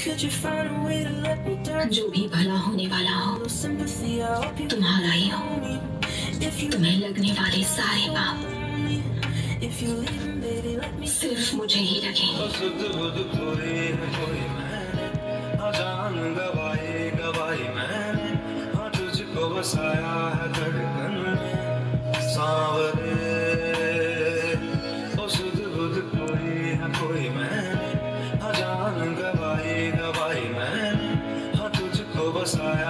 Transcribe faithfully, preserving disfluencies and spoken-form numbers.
जो भी भला होने वाला हो तुम्हारा ही हो, तुम्हें लगने वाले सारे पाप सिर्फ मुझे ही लगे। जान गवाई गवाई मैंने, हाँ तुझको बसाया है धड़कन में सांवरे। ओ सुध बुध कोई है कोई मैंने, हाँ जान गवाई गवाई मैंने, हाँ तुझको बसाया